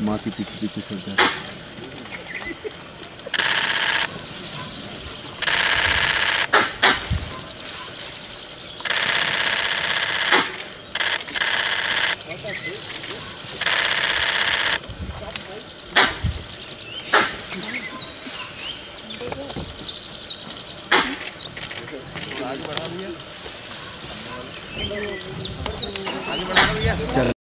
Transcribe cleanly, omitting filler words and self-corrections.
माँ के पीछे पीछे चल जाए। आगे बढ़ा भैया, आगे बढ़ा भैया।